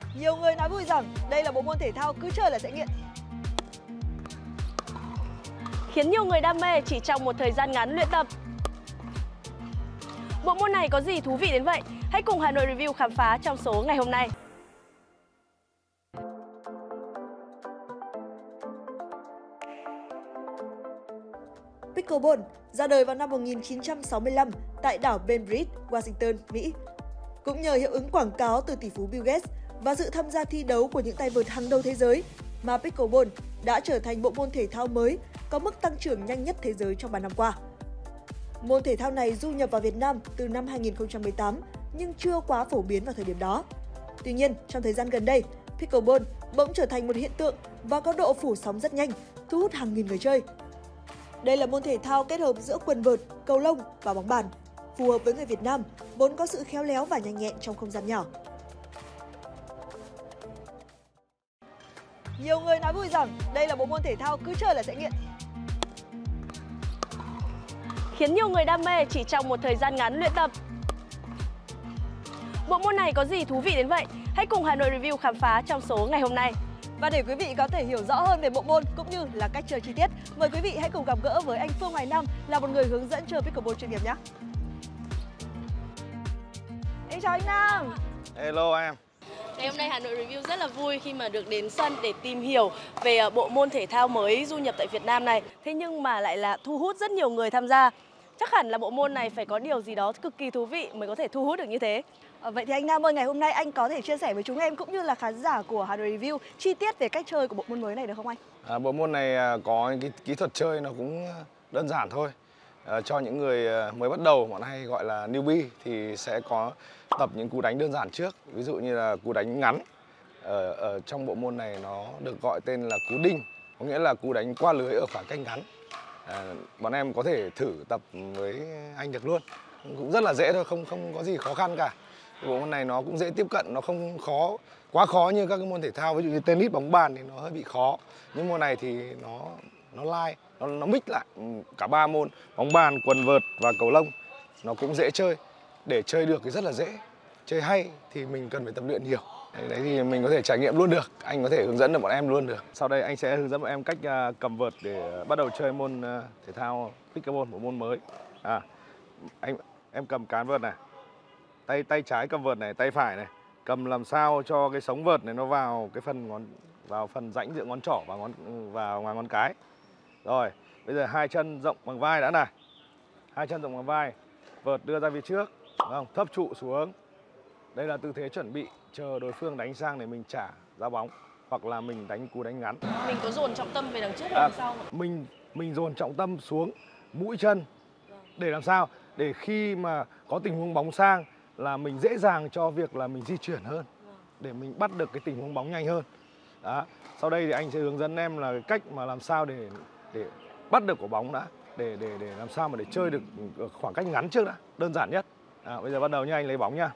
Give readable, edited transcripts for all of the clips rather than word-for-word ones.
Nhiều người nói vui rằng đây là bộ môn thể thao cứ chơi là sẽ nghiện. Khiến nhiều người đam mê chỉ trong một thời gian ngắn luyện tập. Bộ môn này có gì thú vị đến vậy? Hãy cùng Hà Nội Review khám phá trong số ngày hôm nay. Pickleball ra đời vào năm 1965 tại đảo Bainbridge, Washington, Mỹ. Cũng nhờ hiệu ứng quảng cáo từ tỷ phú Bill Gates và sự tham gia thi đấu của những tay vợt hàng đầu thế giới mà Pickleball đã trở thành bộ môn thể thao mới có mức tăng trưởng nhanh nhất thế giới trong 3 năm qua. Môn thể thao này du nhập vào Việt Nam từ năm 2018 nhưng chưa quá phổ biến vào thời điểm đó. Tuy nhiên, trong thời gian gần đây, Pickleball bỗng trở thành một hiện tượng và có độ phủ sóng rất nhanh, thu hút hàng nghìn người chơi. Đây là môn thể thao kết hợp giữa quần vợt, cầu lông và bóng bàn, phù hợp với người Việt Nam vốn có sự khéo léo và nhanh nhẹn trong không gian nhỏ. Nhiều người nói vui rằng đây là bộ môn thể thao cứ chơi là sẽ nghiện. Khiến nhiều người đam mê chỉ trong một thời gian ngắn luyện tập. Bộ môn này có gì thú vị đến vậy? Hãy cùng Hà Nội Review khám phá trong số ngày hôm nay. Và để quý vị có thể hiểu rõ hơn về bộ môn cũng như là cách chơi chi tiết, mời quý vị hãy cùng gặp gỡ với anh Phương Hoài Nam là một người hướng dẫn chơi Pickleball chuyên nghiệp nhé. Em chào anh Nam. Hello em. Ngày hôm nay Hà Nội Review rất là vui khi mà được đến sân để tìm hiểu về bộ môn thể thao mới du nhập tại Việt Nam này. Thế nhưng mà lại là thu hút rất nhiều người tham gia. Chắc hẳn là bộ môn này phải có điều gì đó cực kỳ thú vị mới có thể thu hút được như thế. Vậy thì anh Nam ơi, ngày hôm nay anh có thể chia sẻ với chúng em cũng như là khán giả của Hà Nội Review chi tiết về cách chơi của bộ môn mới này được không anh? Bộ môn này có cái kỹ thuật chơi nó cũng đơn giản thôi. Cho những người mới bắt đầu, bọn hay gọi là newbie thì sẽ có tập những cú đánh đơn giản trước. Ví dụ như là cú đánh ngắn. Ở trong bộ môn này nó được gọi tên là cú đinh, có nghĩa là cú đánh qua lưới ở khoảng cách ngắn. Bọn em có thể thử tập với anh được luôn. Cũng rất là dễ thôi, không có gì khó khăn cả. Bộ môn này nó cũng dễ tiếp cận, nó không quá khó như các cái môn thể thao, ví dụ như tennis, bóng bàn thì nó hơi bị khó. Nhưng môn này thì nó mix lại cả ba môn bóng bàn, quần vợt và cầu lông, nó cũng dễ chơi. Để chơi được thì rất là dễ, chơi hay thì mình cần phải tập luyện nhiều. Đấy thì mình có thể trải nghiệm luôn được, anh có thể hướng dẫn được bọn em luôn được. Sau đây anh sẽ hướng dẫn bọn em cách cầm vợt để bắt đầu chơi môn thể thao Pickleball, bộ môn mới. Em cầm cán vợt này, tay trái cầm vợt này, tay phải này, cầm làm sao cho cái sống vợt này nó vào cái phần rãnh giữa ngón trỏ và ngoài ngón cái. Rồi, bây giờ hai chân rộng bằng vai đã này, hai chân rộng bằng vai, vợt đưa ra phía trước, đúng không? Thấp trụ xuống. Đây là tư thế chuẩn bị chờ đối phương đánh sang để mình trả ra bóng hoặc là mình đánh cú đánh ngắn. Mình có dồn trọng tâm về đằng trước hay đằng sau không? Mình dồn trọng tâm xuống mũi chân để làm sao? Để khi mà có tình huống bóng sang là mình dễ dàng cho việc là mình di chuyển hơn, để mình bắt được cái tình huống bóng nhanh hơn. Đó. Sau đây thì anh sẽ hướng dẫn em là cái cách mà làm sao để bắt được quả bóng đã, để làm sao mà để chơi được ở khoảng cách ngắn trước đã, đơn giản nhất. Bây giờ bắt đầu nha, anh lấy bóng nha.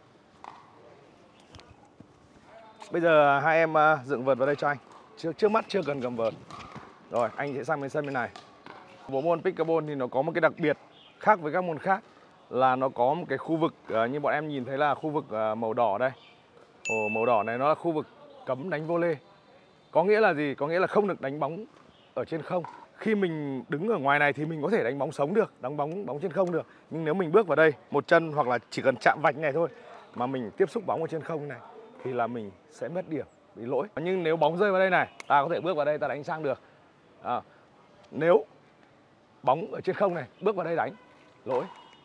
Bây giờ hai em dựng vợt vào đây cho anh. Trước mắt chưa cần cầm vợt. Rồi, anh sẽ sang bên sân bên này. Bộ môn Pickleball thì nó có một cái đặc biệt khác với các môn khác là nó có một cái khu vực như bọn em nhìn thấy là khu vực màu đỏ đây. Màu đỏ này nó là khu vực cấm đánh volley. Có nghĩa là gì? Có nghĩa là không được đánh bóng ở trên không. Khi mình đứng ở ngoài này thì mình có thể đánh bóng sống được, đánh bóng trên không được. Nhưng nếu mình bước vào đây, một chân hoặc là chỉ cần chạm vạch này thôi mà mình tiếp xúc bóng ở trên không này thì là mình sẽ mất điểm, bị lỗi. Nhưng nếu bóng rơi vào đây này, ta có thể bước vào đây ta đánh sang được. Nếu bóng ở trên không này, bước vào đây đánh, lỗi.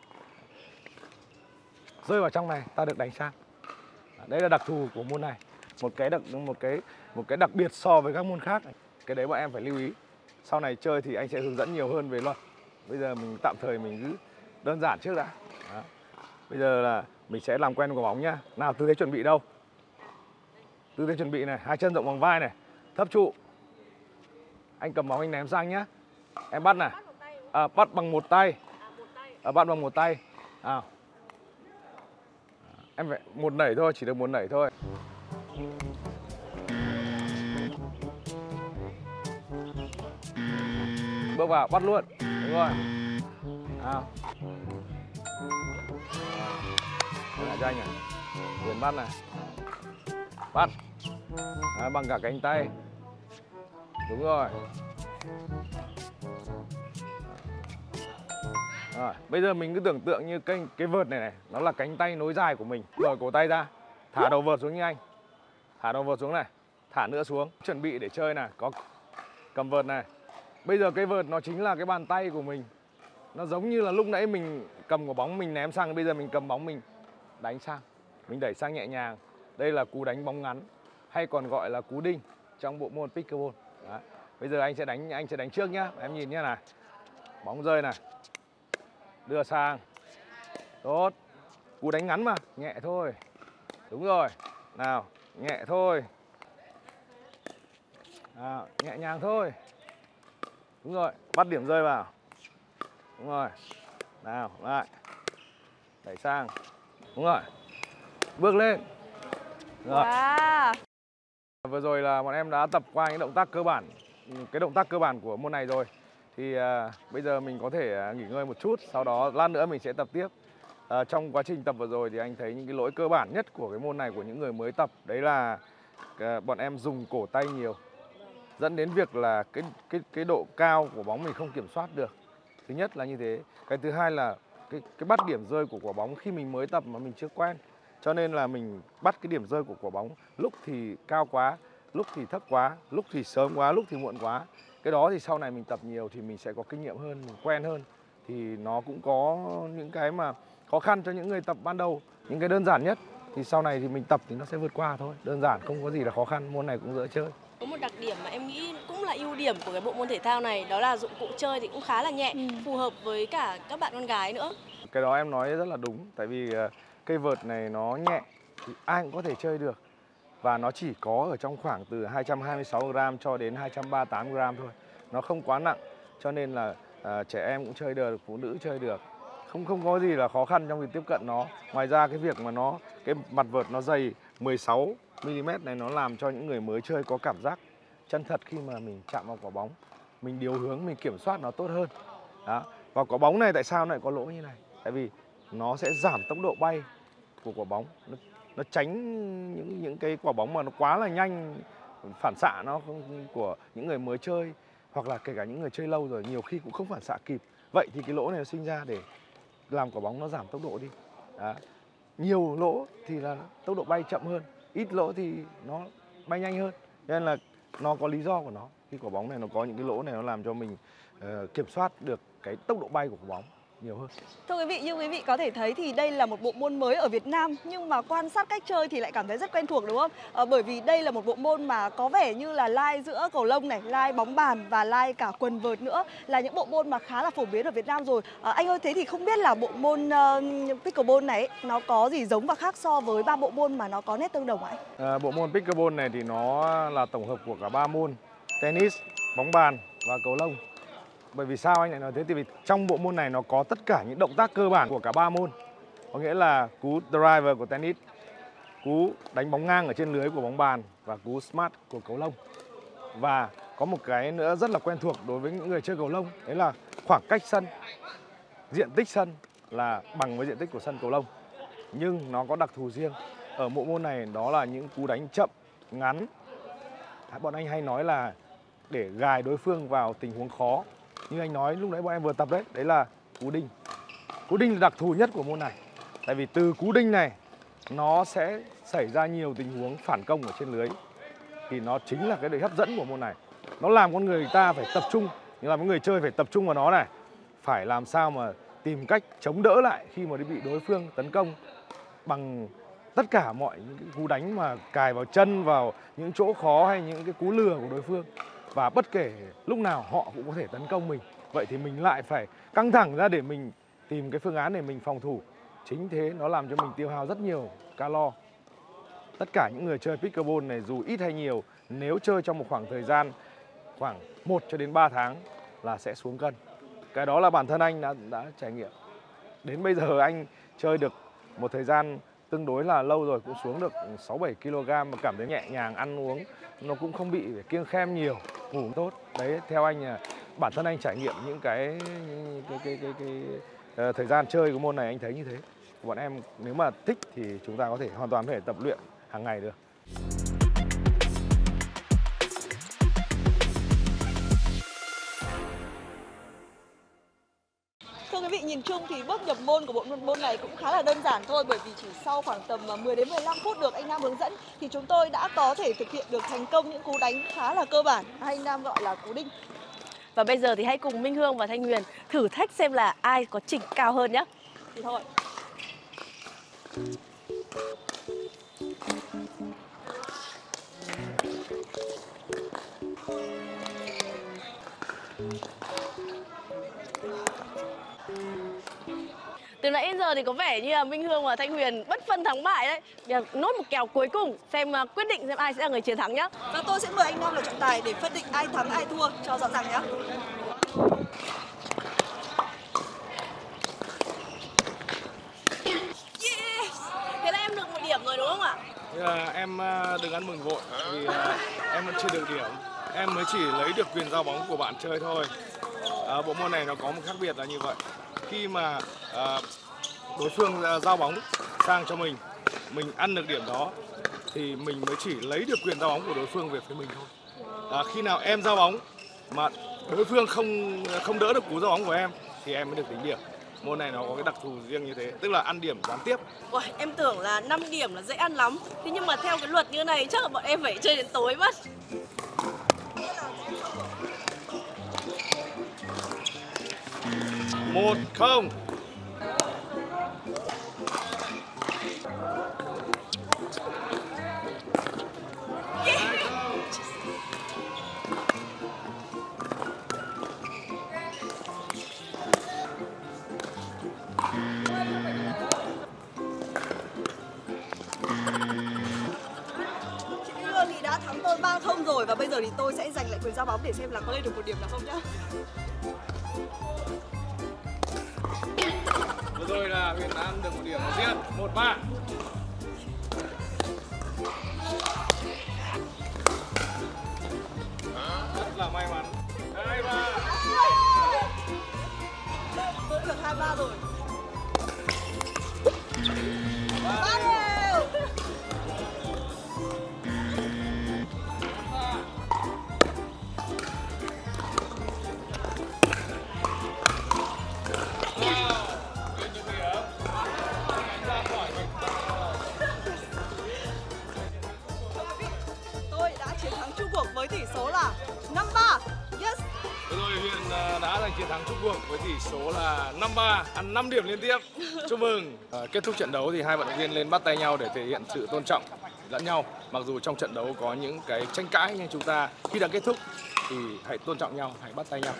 Rơi vào trong này, ta được đánh sang. Đây là đặc thù của môn này, một cái đặc biệt so với các môn khác. Cái đấy bọn em phải lưu ý. Sau này chơi thì anh sẽ hướng dẫn nhiều hơn về luật. Bây giờ mình tạm thời mình cứ đơn giản trước đã. Đó. Bây giờ là mình sẽ làm quen quả bóng nhá. Nào, tư thế chuẩn bị đâu? Tư thế chuẩn bị này, hai chân rộng bằng vai này, thấp trụ. Anh cầm bóng anh ném sang nhá. Em bắt này. Bắt bằng một tay. Bắt bằng một tay. Em phải một nảy thôi, chỉ được một nảy thôi. Bước vào, bắt luôn. Đúng rồi. Lại cho anh này. Quyền bắt này. bắt. Bằng cả cánh tay. Đúng rồi. Rồi, bây giờ mình cứ tưởng tượng như cái vợt này nó là cánh tay nối dài của mình. Mở cổ tay ra, thả đầu vợt xuống như anh. Thả đầu vợt xuống này, thả nữa xuống. Chuẩn bị để chơi này, có cầm vợt này. Bây giờ cái vợt nó chính là cái bàn tay của mình. Nó giống như là lúc nãy mình cầm quả bóng mình ném sang, bây giờ mình cầm bóng mình đánh sang. Mình đẩy sang nhẹ nhàng. Đây là cú đánh bóng ngắn, hay còn gọi là cú đinh trong bộ môn pickleball. Đấy. Bây giờ anh sẽ đánh trước nhá. Em nhìn nhé này. Bóng rơi này. Đưa sang. Tốt. Cú đánh ngắn mà, nhẹ thôi. Đúng rồi. Nào, nhẹ thôi. Nào, nhẹ nhàng thôi. Đúng rồi, bắt điểm rơi vào. Đúng rồi. Nào, lại. Đẩy sang. Đúng rồi. Bước lên. Rồi. Wow. Vừa rồi là bọn em đã tập qua những động tác cơ bản, cái động tác cơ bản của môn này rồi. Thì bây giờ mình có thể nghỉ ngơi một chút, sau đó lát nữa mình sẽ tập tiếp. Trong quá trình tập vừa rồi thì anh thấy những cái lỗi cơ bản nhất của cái môn này của những người mới tập, đấy là bọn em dùng cổ tay nhiều, dẫn đến việc là cái độ cao của bóng mình không kiểm soát được. Thứ nhất là như thế. Cái thứ hai là cái bắt điểm rơi của quả bóng khi mình mới tập mà mình chưa quen. Cho nên là mình bắt cái điểm rơi của quả bóng lúc thì cao quá, lúc thì thấp quá, lúc thì sớm quá, lúc thì muộn quá. Cái đó thì sau này mình tập nhiều thì mình sẽ có kinh nghiệm hơn, mình quen hơn. Thì nó cũng có những cái mà khó khăn cho những người tập ban đầu. Những cái đơn giản nhất thì sau này thì mình tập thì nó sẽ vượt qua thôi. Đơn giản, không có gì là khó khăn, môn này cũng dễ chơi. Có một đặc điểm mà em nghĩ cũng là ưu điểm của cái bộ môn thể thao này, đó là dụng cụ chơi thì cũng khá là nhẹ, phù hợp với cả các bạn con gái nữa. Cái đó em nói rất là đúng, tại vì cây vợt này nó nhẹ thì ai cũng có thể chơi được. Và nó chỉ có ở trong khoảng từ 226g cho đến 238g thôi. Nó không quá nặng, cho nên là trẻ em cũng chơi được, phụ nữ chơi được. Không có gì là khó khăn trong việc tiếp cận nó. Ngoài ra cái việc mà cái mặt vợt nó dày 16mm này nó làm cho những người mới chơi có cảm giác chân thật khi mà mình chạm vào quả bóng. Mình điều hướng, mình kiểm soát nó tốt hơn. Đó. Và quả bóng này tại sao nó lại có lỗ như này? Tại vì nó sẽ giảm tốc độ bay của quả bóng. Nó tránh những cái quả bóng mà nó quá là nhanh, phản xạ nó của những người mới chơi, hoặc là kể cả những người chơi lâu rồi nhiều khi cũng không phản xạ kịp. Vậy thì cái lỗ này nó sinh ra để làm quả bóng nó giảm tốc độ đi. Đó. Nhiều lỗ thì là tốc độ bay chậm hơn, ít lỗ thì nó bay nhanh hơn. Nên là nó có lý do của nó. Khi quả bóng này nó có những cái lỗ này nó làm cho mình kiểm soát được cái tốc độ bay của quả bóng nhiều hơn. Thưa quý vị, như quý vị có thể thấy thì đây là một bộ môn mới ở Việt Nam, nhưng mà quan sát cách chơi thì lại cảm thấy rất quen thuộc, đúng không? Bởi vì đây là một bộ môn mà có vẻ như là lai giữa cầu lông này, lai bóng bàn và lai cả quần vợt nữa, là những bộ môn mà khá là phổ biến ở Việt Nam rồi. Anh ơi, thế thì không biết là bộ môn pickleball này nó có gì giống và khác so với ba bộ môn mà nó có nét tương đồng ạ anh? Bộ môn pickleball này thì nó là tổng hợp của cả ba môn: tennis, bóng bàn và cầu lông. Bởi vì sao anh lại nói thế? Thì vì trong bộ môn này nó có tất cả những động tác cơ bản của cả ba môn. Có nghĩa là cú driver của tennis, cú đánh bóng ngang ở trên lưới của bóng bàn và cú smart của cầu lông. Và có một cái nữa rất là quen thuộc đối với những người chơi cầu lông, đấy là khoảng cách sân, diện tích sân là bằng với diện tích của sân cầu lông. Nhưng nó có đặc thù riêng. Ở bộ môn này đó là những cú đánh chậm, ngắn. Bọn anh hay nói là để gài đối phương vào tình huống khó. Như anh nói lúc nãy bọn em vừa tập đấy, đấy là cú đinh. Cú đinh là đặc thù nhất của môn này. Tại vì từ cú đinh này nó sẽ xảy ra nhiều tình huống phản công ở trên lưới. Thì nó chính là cái điều hấp dẫn của môn này. Nó làm con người ta phải tập trung, như là những người chơi phải tập trung vào nó này. Phải làm sao mà tìm cách chống đỡ lại khi mà bị đối phương tấn công bằng tất cả mọi những cái cú đánh mà cài vào chân, vào những chỗ khó hay những cái cú lừa của đối phương. Và bất kể lúc nào họ cũng có thể tấn công mình. Vậy thì mình lại phải căng thẳng ra để mình tìm cái phương án để mình phòng thủ. Chính thế nó làm cho mình tiêu hao rất nhiều calo. Tất cả những người chơi pickleball này dù ít hay nhiều, nếu chơi trong một khoảng thời gian khoảng 1 cho đến 3 tháng là sẽ xuống cân. Cái đó là bản thân anh đã trải nghiệm. Đến bây giờ anh chơi được một thời gian tương đối là lâu rồi, cũng xuống được 6-7 kg mà cảm thấy nhẹ nhàng, ăn uống nó cũng không bị kiêng khem nhiều, ngủ tốt. Đấy, theo anh là bản thân anh trải nghiệm những cái thời gian chơi của môn này anh thấy như thế. Bọn em nếu mà thích thì chúng ta có thể hoàn toàn có thể tập luyện hàng ngày được. vị, nhìn chung thì bước nhập môn của bộ môn này cũng khá là đơn giản thôi, bởi vì chỉ sau khoảng tầm 10 đến 15 phút được anh Nam hướng dẫn thì chúng tôi đã có thể thực hiện được thành công những cú đánh khá là cơ bản, hay anh Nam gọi là cú đinh. Và bây giờ thì hãy cùng Minh Hương và Thanh Huyền thử thách xem là ai có trình cao hơn nhé. Thì thôi. Từ nãy đến giờ thì có vẻ như là Minh Hương và Thanh Huyền bất phân thắng bại đấy. Bây giờ nốt một kèo cuối cùng xem quyết định xem ai sẽ là người chiến thắng nhé. Và tôi sẽ mời anh Nam là trọng tài để phân định ai thắng ai thua cho rõ ràng nhé. Yes! Thế là em được 1 điểm rồi đúng không ạ? Em đừng ăn mừng vội vì em vẫn chưa được điểm. Em mới chỉ lấy được quyền giao bóng của bạn chơi thôi. Bộ môn này nó có một khác biệt là như vậy. Khi mà đối phương giao bóng sang cho mình ăn được điểm đó thì mình mới chỉ lấy được quyền giao bóng của đối phương về phía mình thôi. Khi nào em giao bóng mà đối phương không đỡ được cú giao bóng của em thì em mới được tính điểm. Môn này nó có cái đặc thù riêng như thế, tức là ăn điểm gián tiếp. Ôi, em tưởng là 5 điểm là dễ ăn lắm. Thế nhưng mà theo cái luật như này chắc là bọn em phải chơi đến tối mất. Một không. Đã thắng tôi 3-0 rồi và bây giờ thì tôi sẽ giành lại quyền giao bóng để xem là có lên được 1 điểm nào không nhá. Vừa rồi là Huyền đã ăn được 1 điểm đầu tiên, 1-3. Rất là may mắn. 2-3. Tôi được 2-3 rồi. 3 đều. Tôi đã chiến thắng chung cuộc với tỷ số là 5-3. Yes. Vừa rồi Huyền đã giành chiến thắng chung cuộc với tỷ số là 5-3, ăn 5 điểm liên tiếp. Chúc mừng. Kết thúc trận đấu thì hai vận động viên lên bắt tay nhau để thể hiện sự tôn trọng lẫn nhau. Mặc dù trong trận đấu có những cái tranh cãi nhưng chúng ta khi đã kết thúc thì hãy tôn trọng nhau, hãy bắt tay nhau.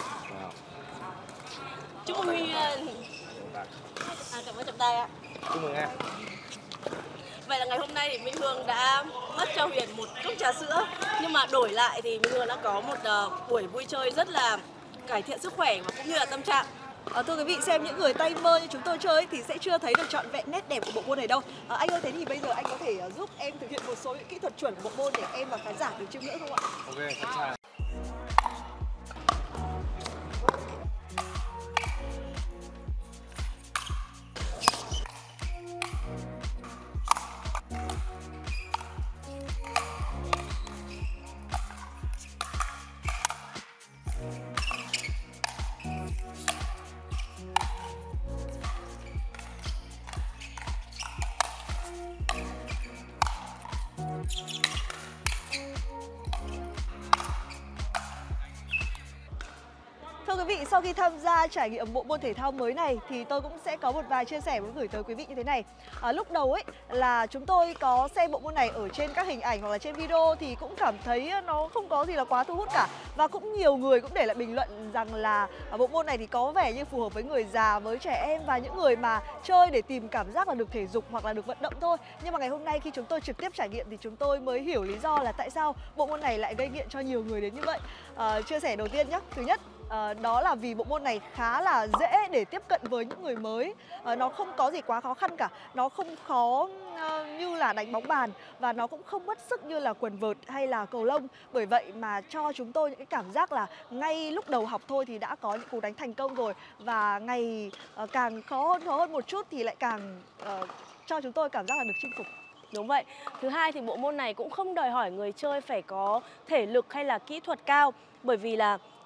Chúc mừng Huyền. Cảm ơn trọng tài ạ. Chúc mừng em. Vậy là ngày hôm nay thì Minh Hương đã mất cho Huyền một cốc trà sữa. Nhưng mà đổi lại thì Minh Hương đã có một buổi vui chơi rất là cải thiện sức khỏe và cũng như là tâm trạng. Thưa quý vị, xem những người tay mơ như chúng tôi chơi thì sẽ chưa thấy được trọn vẹn nét đẹp của bộ môn này đâu. Anh ơi, thế thì bây giờ anh có thể giúp em thực hiện một số những kỹ thuật chuẩn của bộ môn để em và khán giả được chiêm ngưỡng không ạ? Ok, sẵn sàng. Thưa quý vị, sau khi tham gia trải nghiệm bộ môn thể thao mới này thì tôi cũng sẽ có một vài chia sẻ muốn gửi tới quý vị như thế này. Lúc đầu ấy là chúng tôi có xem bộ môn này ở trên các hình ảnh hoặc là trên video thì cũng cảm thấy nó không có gì là quá thu hút cả. Và cũng nhiều người cũng để lại bình luận rằng là bộ môn này thì có vẻ như phù hợp với người già, với trẻ em và những người mà chơi để tìm cảm giác là được thể dục hoặc là được vận động thôi. Nhưng mà ngày hôm nay khi chúng tôi trực tiếp trải nghiệm thì chúng tôi mới hiểu lý do là tại sao bộ môn này lại gây nghiện cho nhiều người đến như vậy. Chia sẻ đầu tiên nhé. Thứ nhất, đó là vì bộ môn này khá là dễ để tiếp cận với những người mới. Nó không có gì quá khó khăn cả. Nó không khó như là đánh bóng bàn và nó cũng không mất sức như là quần vợt hay là cầu lông. Bởi vậy mà cho chúng tôi những cái cảm giác là ngay lúc đầu học thôi thì đã có những cú đánh thành công rồi. Và ngày càng khó hơn một chút thì lại càng cho chúng tôi cảm giác là được chinh phục. Đúng vậy. Thứ hai thì bộ môn này cũng không đòi hỏi người chơi phải có thể lực hay là kỹ thuật cao. Bởi vì là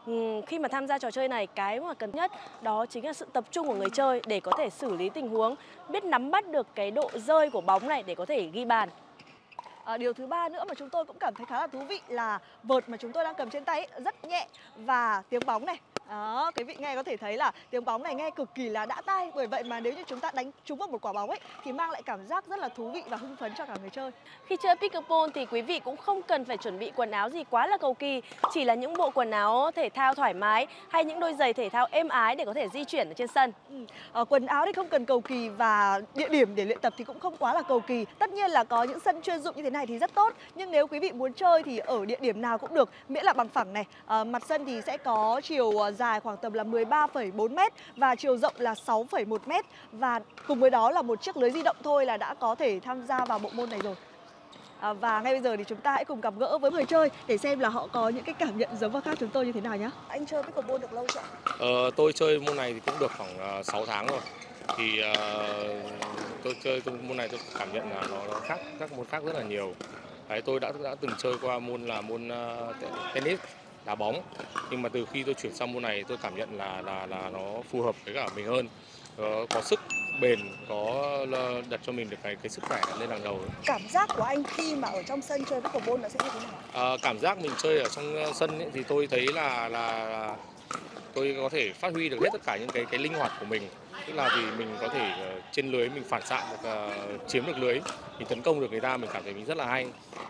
Khi mà tham gia trò chơi này, cái mà cần nhất đó chính là sự tập trung của người chơi để có thể xử lý tình huống, biết nắm bắt được cái độ rơi của bóng này để có thể ghi bàn. Điều thứ ba nữa mà chúng tôi cũng cảm thấy khá là thú vị là vợt mà chúng tôi đang cầm trên tay ấy, rất nhẹ và tiếng bóng này. Đó, quý vị nghe có thể thấy là tiếng bóng này nghe cực kỳ là đã tai. Bởi vậy mà nếu như chúng ta đánh trúng vào một quả bóng ấy thì mang lại cảm giác rất là thú vị và hưng phấn cho cả người chơi. Khi chơi pickleball thì quý vị cũng không cần phải chuẩn bị quần áo gì quá là cầu kỳ, chỉ là những bộ quần áo thể thao thoải mái hay những đôi giày thể thao êm ái để có thể di chuyển ở trên sân. Quần áo thì không cần cầu kỳ và địa điểm để luyện tập thì cũng không quá là cầu kỳ. Tất nhiên là có những sân chuyên dụng như thế này thì rất tốt, nhưng nếu quý vị muốn chơi thì ở địa điểm nào cũng được, miễn là bằng phẳng này. Mặt sân thì sẽ có chiều dài khoảng tầm là 13,4 m và chiều rộng là 6,1 m, và cùng với đó là một chiếc lưới di động thôi là đã có thể tham gia vào bộ môn này rồi. Và ngay bây giờ thì chúng ta hãy cùng gặp gỡ với người chơi để xem là họ có những cái cảm nhận giống và khác chúng tôi như thế nào nhé. Anh chơi pickleball được lâu chưa? Tôi chơi môn này thì cũng được khoảng 6 tháng rồi. Thì tôi chơi môn này tôi cảm nhận là nó khác các môn khác rất là nhiều. Đấy, tôi đã từng chơi qua môn tennis, đá bóng, nhưng mà từ khi tôi chuyển sang môn này tôi cảm nhận là nó phù hợp với cả mình hơn, có sức bền, có đặt cho mình được cái sức khỏe lên hàng đầu. Cảm giác của anh khi mà ở trong sân chơi pickleball nó sẽ như thế nào? Cảm giác mình chơi ở trong sân ấy, thì tôi thấy là tôi có thể phát huy được hết tất cả những cái linh hoạt của mình. Tức là vì mình có thể trên lưới mình phản xạ được, chiếm được lưới, mình tấn công được người ta, mình cảm thấy mình rất là hay.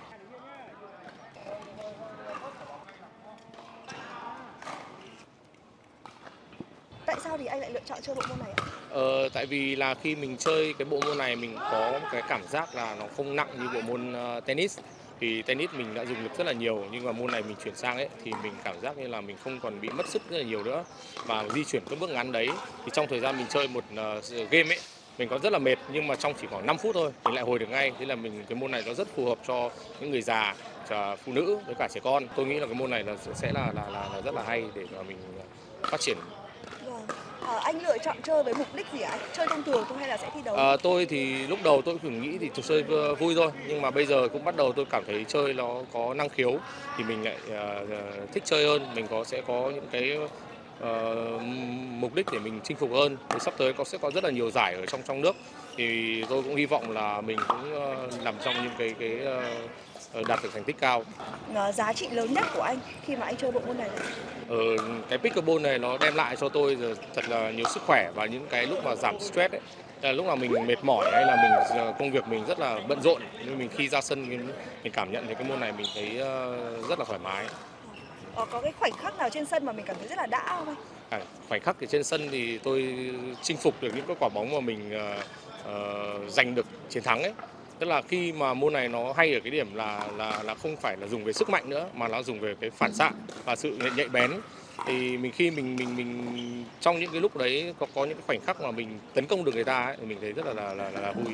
Tại sao thì anh lại lựa chọn chơi bộ môn này ạ? Tại vì là khi mình chơi cái bộ môn này mình có một cái cảm giác là nó không nặng như bộ môn tennis. Vì tennis mình đã dùng lực rất là nhiều, nhưng mà môn này mình chuyển sang ấy thì mình cảm giác như là mình không còn bị mất sức rất là nhiều nữa, và di chuyển các bước ngắn đấy thì trong thời gian mình chơi một game ấy mình có rất là mệt, nhưng mà trong chỉ khoảng 5 phút thôi mình lại hồi được ngay. Thế là cái môn này nó rất phù hợp cho những người già, cho phụ nữ với cả trẻ con. Tôi nghĩ là cái môn này sẽ là rất là hay để mà mình phát triển. Anh lựa chọn chơi với mục đích gì ạ? Chơi thông thường thôi hay là sẽ thi đấu? Tôi thì lúc đầu tôi cũng nghĩ thì tôi chơi vui thôi, nhưng mà bây giờ cũng bắt đầu tôi cảm thấy chơi nó có năng khiếu thì mình lại thích chơi hơn, mình sẽ có những cái mục đích để mình chinh phục hơn. Thì sắp tới sẽ có rất là nhiều giải ở trong nước, thì tôi cũng hy vọng là mình cũng nằm trong những cái đạt được thành tích cao. Giá trị lớn nhất của anh khi mà anh chơi bộ môn này là? Cái pickleball này nó đem lại cho tôi thật là nhiều sức khỏe và những cái lúc mà giảm stress ấy. Là lúc nào mình mệt mỏi hay là mình công việc mình rất là bận rộn, nhưng mình khi ra sân mình cảm nhận thấy cái môn này mình thấy rất là thoải mái. Có cái khoảnh khắc nào trên sân mà mình cảm thấy rất là đã không anh? Khoảnh khắc thì trên sân thì tôi chinh phục được những cái quả bóng mà mình giành được chiến thắng ấy. Tức là khi mà môn này nó hay ở cái điểm là không phải là dùng về sức mạnh nữa, mà nó dùng về cái phản xạ và sự nhạy bén. Thì khi mình trong những cái lúc đấy có những cái khoảnh khắc mà mình tấn công được người ta ấy, thì mình thấy rất là vui.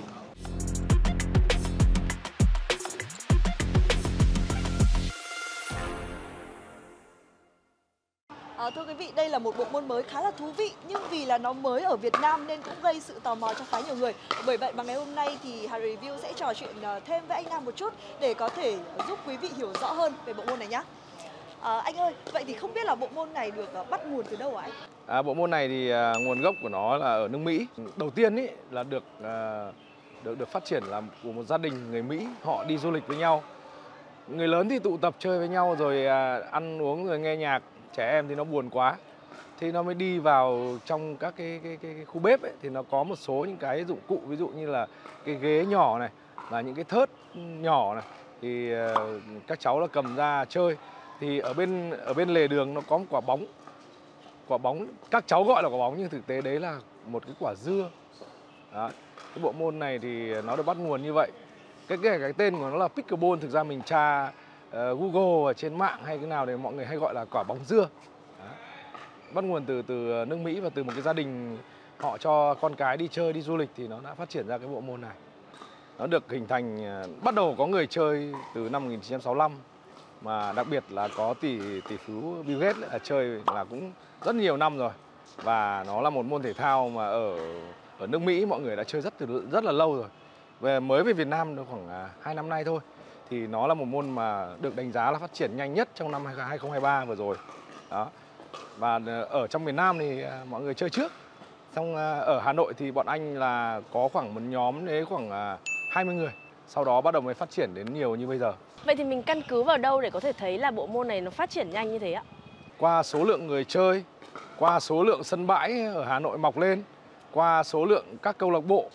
Thưa quý vị, đây là một bộ môn mới khá là thú vị, nhưng vì là nó mới ở Việt Nam nên cũng gây sự tò mò cho khá nhiều người. Bởi vậy mà ngày hôm nay thì Hà Review sẽ trò chuyện thêm với anh Nam một chút để có thể giúp quý vị hiểu rõ hơn về bộ môn này nhé. Anh ơi, vậy thì không biết là bộ môn này được bắt nguồn từ đâu hả anh? Bộ môn này thì nguồn gốc của nó là ở nước Mỹ. Đầu tiên ý là được phát triển là của một gia đình người Mỹ, họ đi du lịch với nhau. Người lớn thì tụ tập chơi với nhau rồi ăn uống rồi nghe nhạc. Trẻ em thì nó buồn quá, thì nó mới đi vào trong các cái khu bếp ấy, thì nó có một số những cái dụng cụ, ví dụ như là cái ghế nhỏ này, là những cái thớt nhỏ này, thì các cháu là cầm ra chơi. Thì ở bên lề đường nó có một quả bóng các cháu gọi là quả bóng nhưng thực tế đấy là một cái quả dưa. Đó. Cái bộ môn này thì nó được bắt nguồn như vậy. Cái tên của nó là pickleball, thực ra mình tra Google ở trên mạng hay cái nào thì mọi người hay gọi là quả bóng dưa. Đó. Bắt nguồn từ nước Mỹ và từ một cái gia đình họ cho con cái đi chơi, đi du lịch thì nó đã phát triển ra cái bộ môn này. Nó được hình thành, bắt đầu có người chơi từ năm 1965, mà đặc biệt là có tỷ phú Bill Gates là chơi là cũng rất nhiều năm rồi. Và nó là một môn thể thao mà ở nước Mỹ mọi người đã chơi rất là lâu rồi. Mới về Việt Nam được khoảng 2 năm nay thôi. Thì nó là một môn mà được đánh giá là phát triển nhanh nhất trong năm 2023 vừa rồi. Đó. Và ở trong miền Nam thì mọi người chơi trước. Xong ở Hà Nội thì bọn anh là có khoảng một nhóm đấy khoảng 20 người. Sau đó bắt đầu mới phát triển đến nhiều như bây giờ. Vậy thì mình căn cứ vào đâu để có thể thấy là bộ môn này nó phát triển nhanh như thế ạ? Qua số lượng người chơi, qua số lượng sân bãi ở Hà Nội mọc lên, qua số lượng các câu lạc bộ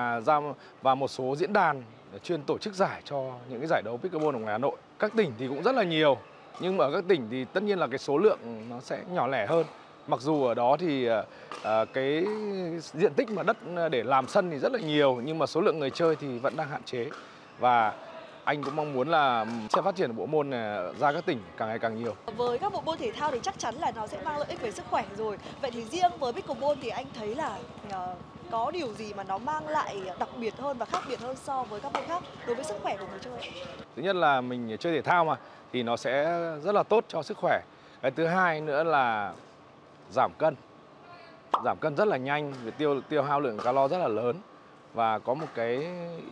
và một số diễn đàn chuyên tổ chức giải cho những cái giải đấu pickleball ở ngoài Hà Nội. Các tỉnh thì cũng rất là nhiều, nhưng mà ở các tỉnh thì tất nhiên là cái số lượng nó sẽ nhỏ lẻ hơn. Mặc dù ở đó thì cái diện tích mà đất để làm sân thì rất là nhiều, nhưng mà số lượng người chơi thì vẫn đang hạn chế. Và anh cũng mong muốn là sẽ phát triển bộ môn này ra các tỉnh càng ngày càng nhiều. Với các bộ môn thể thao thì chắc chắn là nó sẽ mang lợi ích về sức khỏe rồi. Vậy thì riêng với pickleball thì anh thấy là có điều gì mà nó mang lại đặc biệt hơn và khác biệt hơn so với các môn khác đối với sức khỏe của người chơi? Thứ nhất là mình chơi thể thao mà thì nó sẽ rất là tốt cho sức khỏe. Cái thứ hai nữa là giảm cân. Giảm cân rất là nhanh, tiêu hao lượng calo rất là lớn. Và có một cái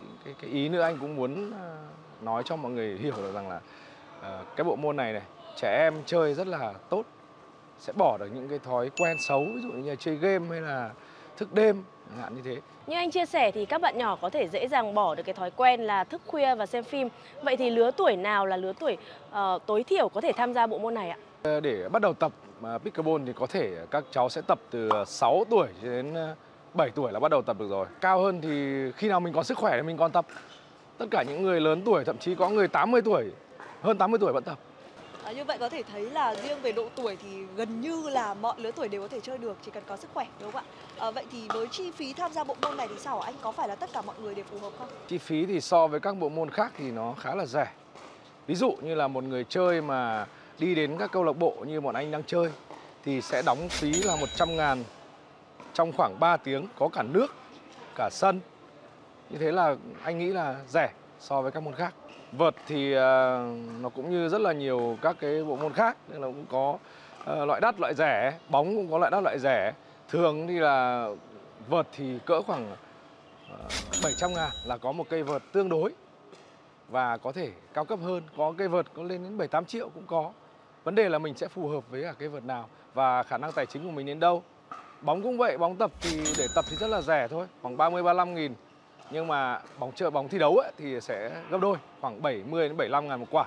ý nữa anh cũng muốn nói cho mọi người hiểu được rằng là cái bộ môn này trẻ em chơi rất là tốt, sẽ bỏ được những cái thói quen xấu, ví dụ như là chơi game hay là thức đêm chẳng hạn như thế. Như anh chia sẻ thì các bạn nhỏ có thể dễ dàng bỏ được cái thói quen là thức khuya và xem phim. Vậy thì lứa tuổi nào là lứa tuổi tối thiểu có thể tham gia bộ môn này ạ? Để bắt đầu tập pickleball thì có thể các cháu sẽ tập từ 6 tuổi đến 7 tuổi là bắt đầu tập được rồi. Cao hơn thì khi nào mình có sức khỏe thì mình còn tập. Tất cả những người lớn tuổi, thậm chí có người 80 tuổi, hơn 80 tuổi vẫn tập. Như vậy có thể thấy là riêng về độ tuổi thì gần như là mọi lứa tuổi đều có thể chơi được, chỉ cần có sức khỏe, đúng không ạ? Vậy thì với chi phí tham gia bộ môn này thì sao? Anh có phải là tất cả mọi người đều phù hợp không? Chi phí thì so với các bộ môn khác thì nó khá là rẻ. Ví dụ như là một người chơi mà đi đến các câu lạc bộ như bọn anh đang chơi thì sẽ đóng phí là 100.000 trong khoảng 3 tiếng, có cả nước, cả sân. Như thế là anh nghĩ là rẻ so với các môn khác. Vợt thì nó cũng như rất là nhiều các cái bộ môn khác, nên là cũng có loại đắt loại rẻ, bóng cũng có loại đắt loại rẻ. Thường thì là vợt thì cỡ khoảng 700.000 là có một cây vợt tương đối, và có thể cao cấp hơn, có cây vợt có lên đến 7-8 triệu cũng có. Vấn đề là mình sẽ phù hợp với cả cây vợt nào và khả năng tài chính của mình đến đâu. Bóng cũng vậy, bóng tập thì để tập thì rất là rẻ thôi, khoảng 30-35.000. Nhưng mà bóng thi đấu ấy, thì sẽ gấp đôi, khoảng 70-75.000 một quả.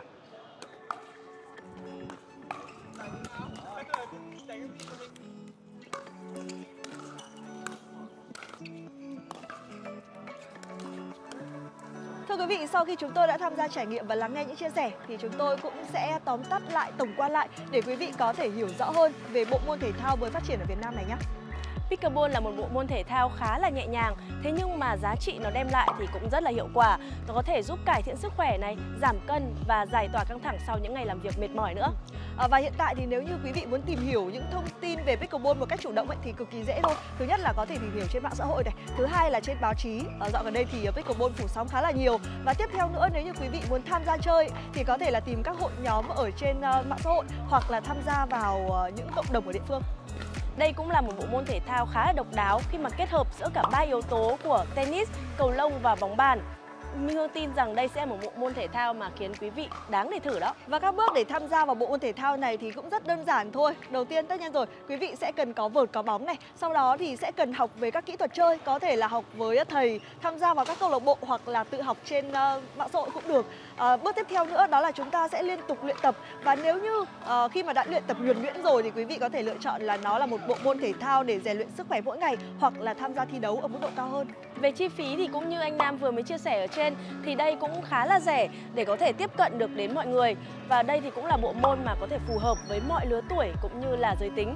Thưa quý vị, sau khi chúng tôi đã tham gia trải nghiệm và lắng nghe những chia sẻ thì chúng tôi cũng sẽ tóm tắt lại, tổng quan lại để quý vị có thể hiểu rõ hơn về bộ môn thể thao mới phát triển ở Việt Nam này nhé. Pickleball là một bộ môn thể thao khá là nhẹ nhàng, thế nhưng mà giá trị nó đem lại thì cũng rất là hiệu quả. Nó có thể giúp cải thiện sức khỏe này, giảm cân và giải tỏa căng thẳng sau những ngày làm việc mệt mỏi nữa. Và hiện tại thì nếu như quý vị muốn tìm hiểu những thông tin về pickleball một cách chủ động thì cực kỳ dễ thôi. Thứ nhất là có thể tìm hiểu trên mạng xã hội này, thứ hai là trên báo chí. Dạo gần đây thì pickleball phủ sóng khá là nhiều. Và tiếp theo nữa, nếu như quý vị muốn tham gia chơi thì có thể là tìm các hội nhóm ở trên mạng xã hội hoặc là tham gia vào những cộng đồng ở địa phương. Đây cũng là một bộ môn thể thao khá là độc đáo khi mà kết hợp giữa cả 3 yếu tố của tennis, cầu lông và bóng bàn. Minh Hương tin rằng đây sẽ là một bộ môn thể thao mà khiến quý vị đáng để thử đó. Và các bước để tham gia vào bộ môn thể thao này thì cũng rất đơn giản thôi. Đầu tiên tất nhiên rồi, quý vị sẽ cần có vợt, có bóng này. Sau đó thì sẽ cần học về các kỹ thuật chơi, có thể là học với thầy, tham gia vào các câu lạc bộ hoặc là tự học trên mạng xã hội cũng được. Bước tiếp theo nữa đó là chúng ta sẽ liên tục luyện tập. Và nếu như khi mà đã luyện tập nhuần nhuyễn rồi thì quý vị có thể lựa chọn là nó là một bộ môn thể thao để rèn luyện sức khỏe mỗi ngày hoặc là tham gia thi đấu ở mức độ cao hơn. Về chi phí thì cũng như anh Nam vừa mới chia sẻ ở trên thì đây cũng khá là rẻ để có thể tiếp cận được đến mọi người. Và đây thì cũng là bộ môn mà có thể phù hợp với mọi lứa tuổi cũng như là giới tính.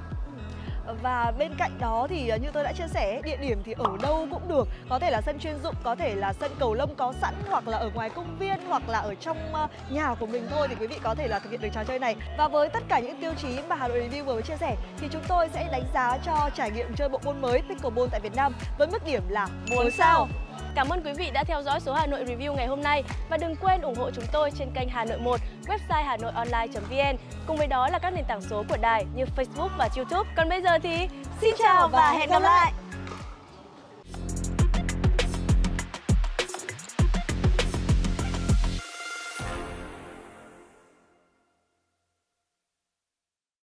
Và bên cạnh đó thì như tôi đã chia sẻ, địa điểm thì ở đâu cũng được. Có thể là sân chuyên dụng, có thể là sân cầu lông có sẵn, hoặc là ở ngoài công viên, hoặc là ở trong nhà của mình thôi thì quý vị có thể là thực hiện được trò chơi này. Và với tất cả những tiêu chí mà Hà Nội Review vừa mới chia sẻ thì chúng tôi sẽ đánh giá cho trải nghiệm chơi bộ môn mới pickleball tại Việt Nam với mức điểm là 4 sao. Cảm ơn quý vị đã theo dõi số Hà Nội Review ngày hôm nay và đừng quên ủng hộ chúng tôi trên kênh Hà Nội 1, website hanoionline.vn, cùng với đó là các nền tảng số của đài như Facebook và YouTube. Còn bây giờ thì xin chào và hẹn gặp lại!